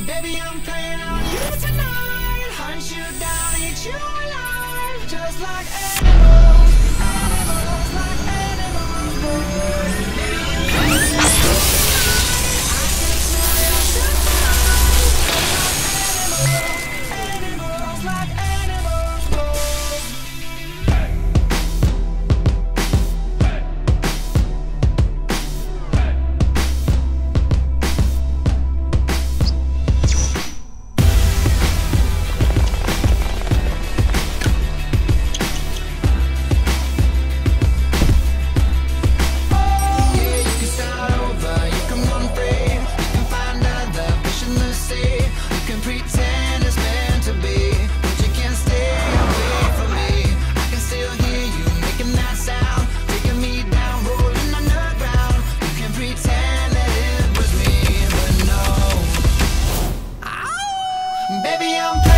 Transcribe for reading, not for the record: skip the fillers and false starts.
Baby, I'm playing on you tonight. Hunt you down, eat you alive. Just like animals, animals, like animals, boys. Baby, I'm playing on you tonight. I can smell your surprise. Just like animals, like animals, boys. Baby, I'm